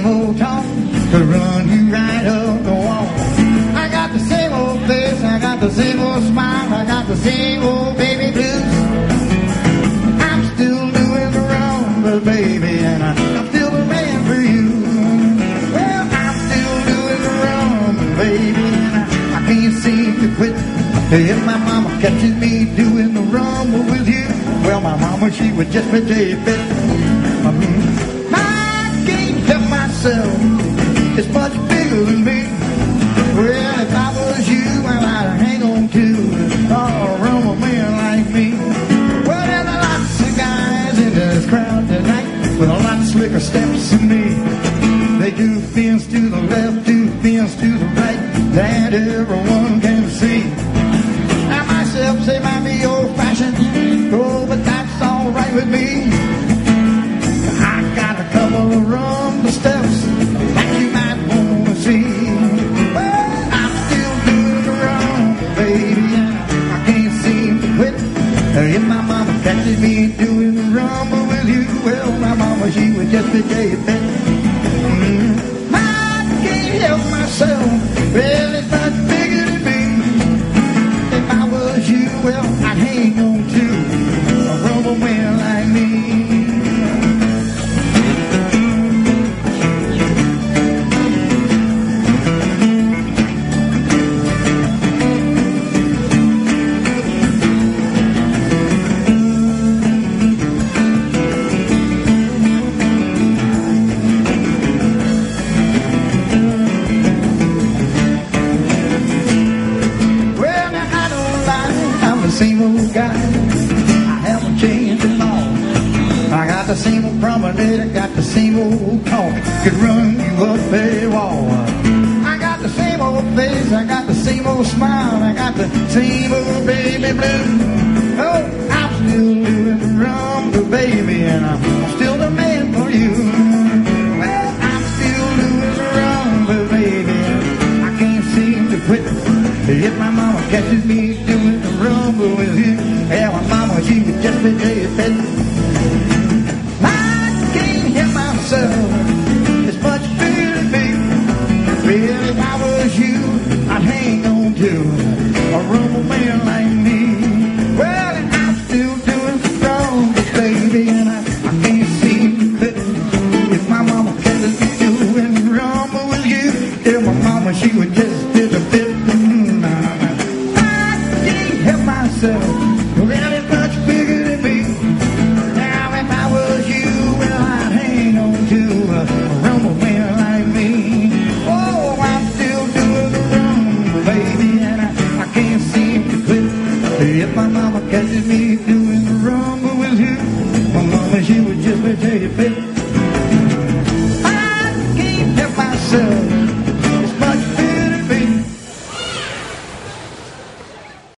old talk to run you right up the wall. I got the same old face, I got the same old smile, I got the same old baby blues. I'm still doing the rumba, baby, and I'm still the man for you. Well, I'm still doing the rumba, baby, and I can't seem to quit. If my mama catches me doing the rumba with you, well, my mama, she would just be a bit. I can't help myself, it's much bigger than me. Well, if I was you, well, I'd hang on to a rumba man like me. Well, there's lots of guys in this crowd tonight with a lot slicker steps than me. They do things to the left, do things to the right that everyone can see. I myself say might be old-fashioned, oh, but that's all right with me. I got a couple of rumba steps that you might want to see. Well, I'm still doing the rumba, baby, and I can't seem to quit. If my mama catches me doing the rumba with you, well, my mama, she would just be a bit. I can't help myself, well, it's much bigger than me. If I was you, well, I'd hang on to a rumba man like me. Same old guy, I haven't changed at all. I got the same old promenade, I got the same old talk, could run you up a wall. I got the same old face, I got the same old smile, I got the same old baby blue. Oh, I'm still doing the rumba, baby, and I'm still the man for you. Well, I'm still doing the rumba, baby, I can't seem to quit. If my mama catches me